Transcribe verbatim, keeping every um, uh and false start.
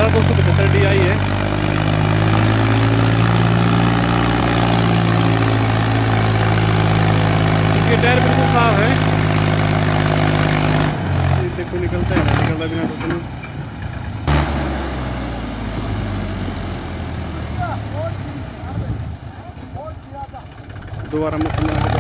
दो सौ पचहत्तर डी आई है। इसके टायर बिल्कुल साफ है, देखो निकलता है ना निकलता बिना कुछ नहीं। दोबारा मशीन